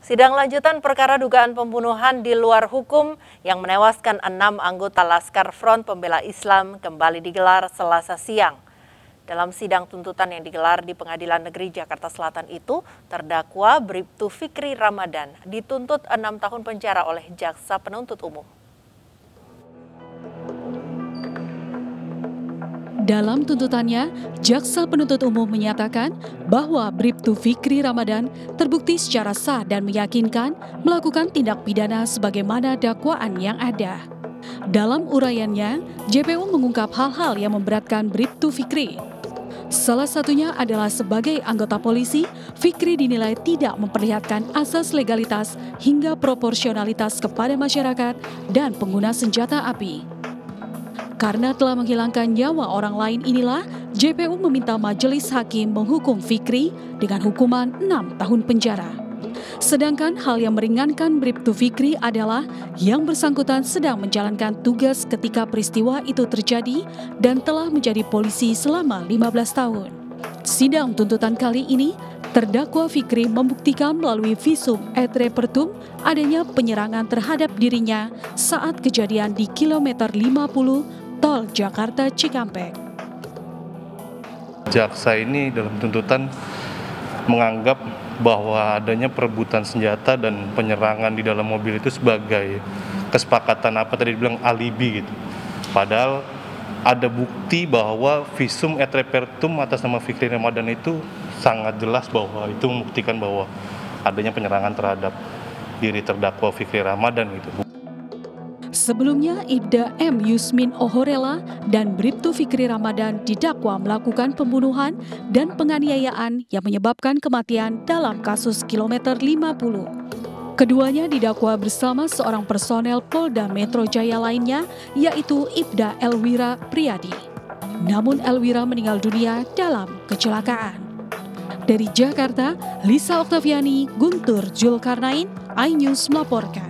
Sidang lanjutan perkara dugaan pembunuhan di luar hukum yang menewaskan 6 anggota Laskar Front Pembela Islam kembali digelar Selasa siang. Dalam sidang tuntutan yang digelar di Pengadilan Negeri Jakarta Selatan itu, terdakwa Bribtu Fikri Ramadan dituntut 6 tahun penjara oleh Jaksa Penuntut Umum. Dalam tuntutannya, Jaksa Penuntut Umum menyatakan bahwa Bribtu Fikri Ramadan terbukti secara sah dan meyakinkan melakukan tindak pidana sebagaimana dakwaan yang ada. Dalam uraiannya, JPU mengungkap hal-hal yang memberatkan Bribtu Fikri. Salah satunya adalah sebagai anggota polisi, Fikri dinilai tidak memperlihatkan asas legalitas hingga proporsionalitas kepada masyarakat dan pengguna senjata api. Karena telah menghilangkan nyawa orang lain inilah, JPU meminta majelis hakim menghukum Fikri dengan hukuman 6 tahun penjara. Sedangkan hal yang meringankan Bribtu Fikri adalah yang bersangkutan sedang menjalankan tugas ketika peristiwa itu terjadi dan telah menjadi polisi selama 15 tahun. Sidang tuntutan kali ini, terdakwa Fikri membuktikan melalui visum et repertum adanya penyerangan terhadap dirinya saat kejadian di kilometer 50 Tol Jakarta Cikampek. Jaksa ini dalam tuntutan menganggap bahwa adanya perebutan senjata dan penyerangan di dalam mobil itu sebagai kesepakatan tadi dibilang alibi gitu. Padahal ada bukti bahwa visum et repertum atas nama Fikri Ramadan itu sangat jelas bahwa itu membuktikan bahwa adanya penyerangan terhadap diri terdakwa Fikri Ramadan gitu. Sebelumnya, Ibda M. Yusmin Ohorela dan Bribtu Fikri Ramadan didakwa melakukan pembunuhan dan penganiayaan yang menyebabkan kematian dalam kasus kilometer 50. Keduanya didakwa bersama seorang personel Polda Metro Jaya lainnya, yaitu Ibda Elwira Priyadi. Namun Elwira meninggal dunia dalam kecelakaan. Dari Jakarta, Lisa Oktaviani, Guntur Zulkarnain, iNews melaporkan.